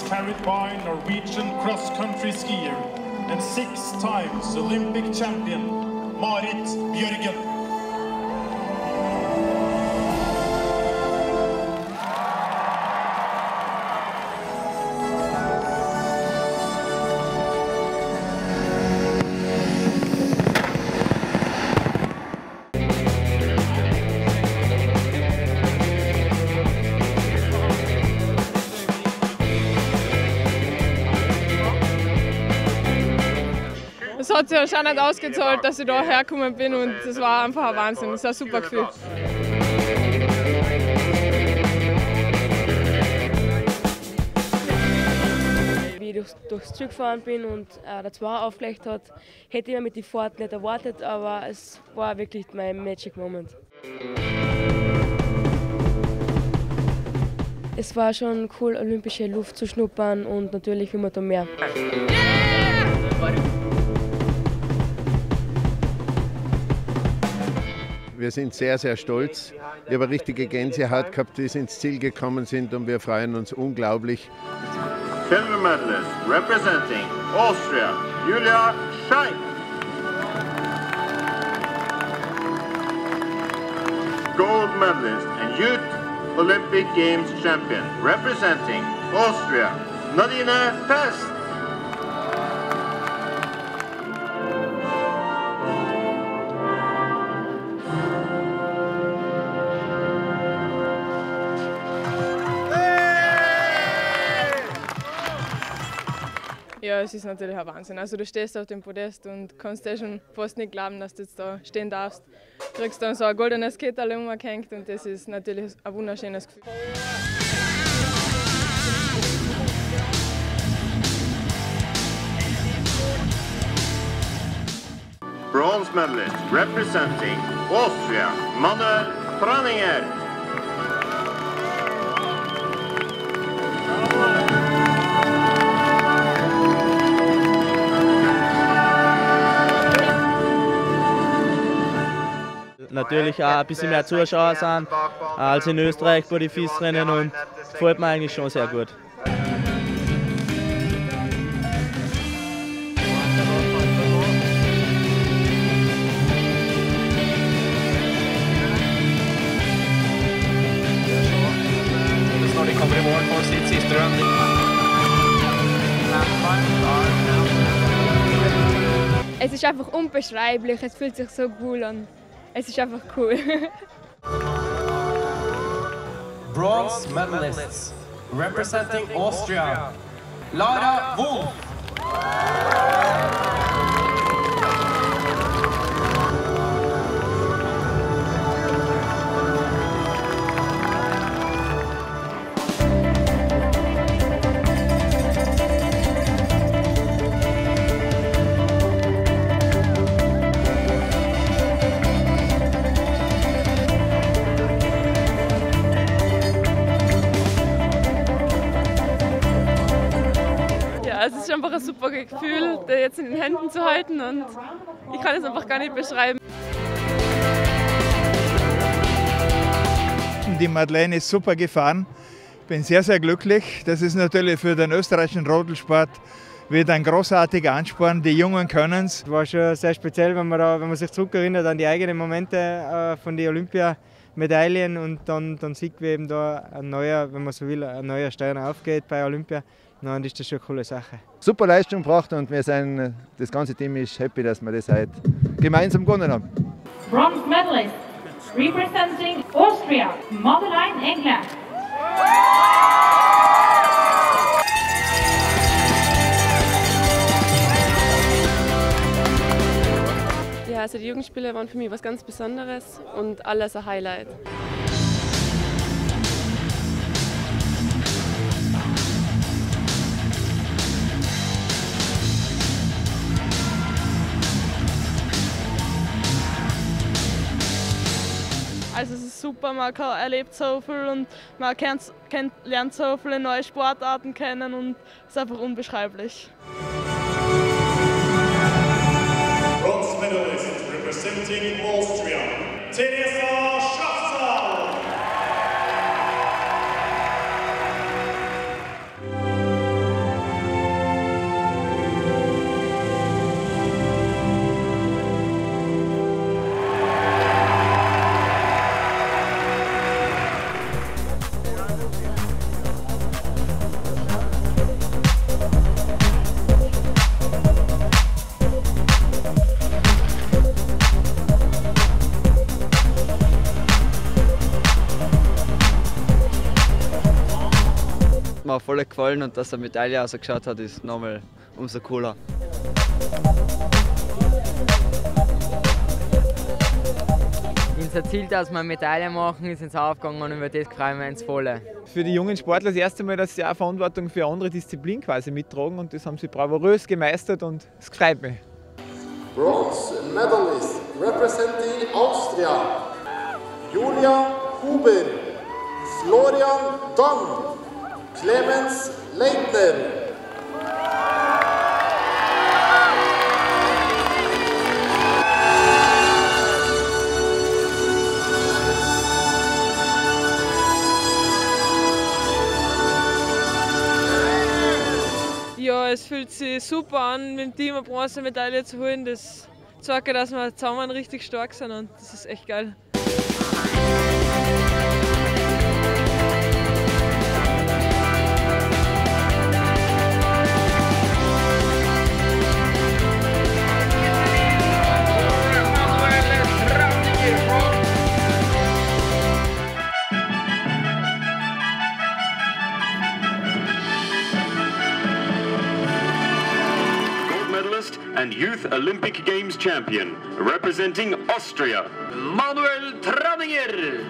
carried by Norwegian cross-country skier and 6 times Olympic champion Marit Bjørgen. Es hat sich anscheinend ausgezahlt, dass ich da hergekommen bin und es war einfach ein Wahnsinn. Es war ein super Gefühl. Wie ich durchs Ziel gefahren bin und der 2 aufgelegt hat, hätte ich mir mit der Fahrt nicht erwartet, aber es war wirklich mein Magic Moment. Es war schon cool, olympische Luft zu schnuppern und natürlich will man da mehr. Wir sind sehr, sehr stolz. Ich habe eine richtige Gänsehaut gehabt, wie sie ins Ziel gekommen sind und wir freuen uns unglaublich. Silver medalist representing Austria, Julia Schein. Gold medalist and Youth Olympic Games champion representing Austria, Nadine Pest. Ja, es ist natürlich ein Wahnsinn. Also du stehst auf dem Podest und kannst dir schon fast nicht glauben, dass du jetzt da stehen darfst. Du kriegst dann so ein goldenes Kettel umgehängt und das ist natürlich ein wunderschönes Gefühl. Bronze medalist representing Austria, Manuel Franninger. Natürlich auch ein bisschen mehr Zuschauer sind als in Österreich bei den FIS-Rennen und gefällt mir eigentlich schon sehr gut. Es ist einfach unbeschreiblich, es fühlt sich so cool an. Es ist einfach cool. Bronze medalists representing Austria, Lara Wolf. Es ist einfach ein super Gefühl, den jetzt in den Händen zu halten und ich kann es einfach gar nicht beschreiben. Die Madeleine ist super gefahren. Ich bin sehr, sehr glücklich. Das ist natürlich für den österreichischen Rodelsport wieder ein großartiger Ansporn. Die Jungen können es. Es war schon sehr speziell, wenn man sich zurückerinnert an die eigenen Momente von den Olympiamedaillen und dann sieht man eben da ein neuer, wenn man so will, ein neuer Stein aufgeht bei Olympia. Dann ist das schon eine coole Sache. Super Leistung gebracht und das ganze Team ist happy, dass wir das heute gemeinsam gewonnen haben. Bronze medalist representing Austria, Madeleine Engler. Ja, also die Jugendspiele waren für mich was ganz Besonderes und alles ein Highlight. Also es ist super, man erlebt so viel und man lernt so viele neue Sportarten kennen und es ist einfach unbeschreiblich. Bronze medalist representing Austria, Teresa Schafzahl. 1 mir voll gefallen und dass eine Medaille ausgeschaut hat, ist nochmal umso cooler. Unser Ziel, dass wir eine Medaille machen, ist ins Aufgegangen und über das freuen wir uns voll. Für die jungen Sportler das erste Mal, dass sie auch Verantwortung für eine andere Disziplin quasi mittragen und das haben sie bravourös gemeistert und es freut mich. Bronze medalist representing Austria, Julia Huber, Florian Damm, Clemens Leitner. Ja, es fühlt sich super an, mit dem Team eine Bronzemedaille zu holen. Das zeigt, dass wir zusammen richtig stark sind und das ist echt geil. And Youth Olympic Games Champion, representing Austria, Manuel Tranninger.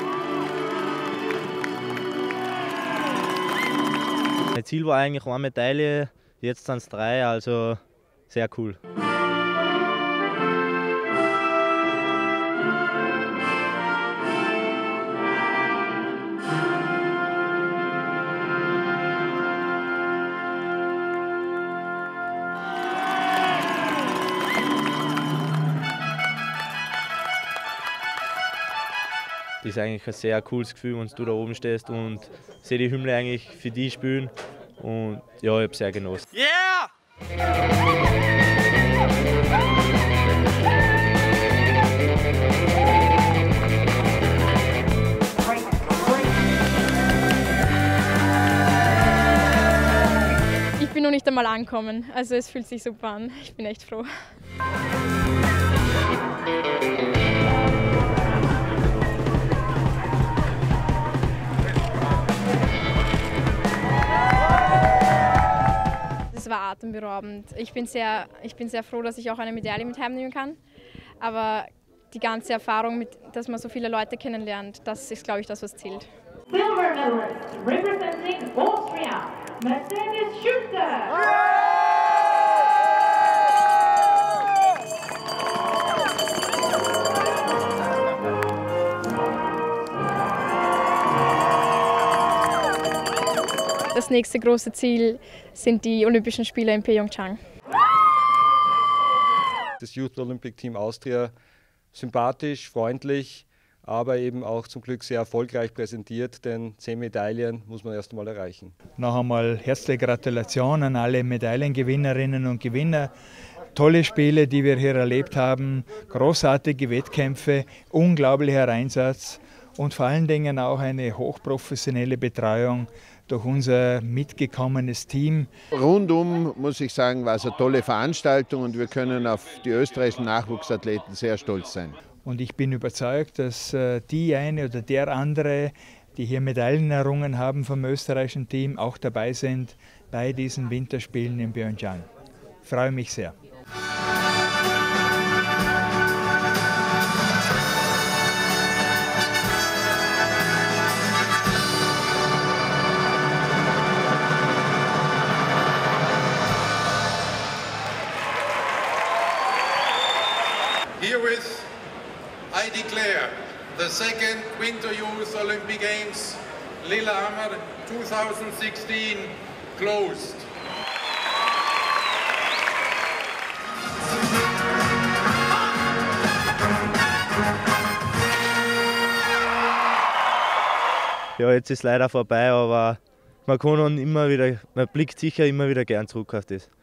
Mein Ziel war eigentlich eine Medaille, jetzt sind es 3, also sehr cool. Das ist eigentlich ein sehr cooles Gefühl, wenn du da oben stehst und sehe die Hymne eigentlich für die spielen. Und ja, ich habe sehr genossen. Yeah! Ich bin noch nicht einmal angekommen, also es fühlt sich super an. Ich bin echt froh. Es war atemberaubend. Ich bin sehr froh, dass ich auch eine Medaille mit heimnehmen kann. Aber die ganze Erfahrung, dass man so viele Leute kennenlernt, das ist, glaube ich, das, was zählt. Silver medalist representing Austria, Mercedes Schuster. Das nächste große Ziel sind die Olympischen Spiele in Pyeongchang. Das Youth Olympic Team Austria sympathisch, freundlich, aber eben auch zum Glück sehr erfolgreich präsentiert, denn 10 Medaillen muss man erst einmal erreichen. Noch einmal herzliche Gratulation an alle Medaillengewinnerinnen und Gewinner. Tolle Spiele, die wir hier erlebt haben, großartige Wettkämpfe, unglaublicher Einsatz und vor allen Dingen auch eine hochprofessionelle Betreuung durch unser mitgekommenes Team. Rundum, muss ich sagen, war es eine tolle Veranstaltung und wir können auf die österreichischen Nachwuchsathleten sehr stolz sein. Und ich bin überzeugt, dass die eine oder der andere, die hier Medaillen errungen haben vom österreichischen Team, auch dabei sind bei diesen Winterspielen in Pyeongchang. Ich freue mich sehr. Herewith, I declare the second Winter Youth Olympic Games Lillehammer 2016 closed. Ja, jetzt ist es leider vorbei, aber man blickt sicher immer wieder gern zurück auf das.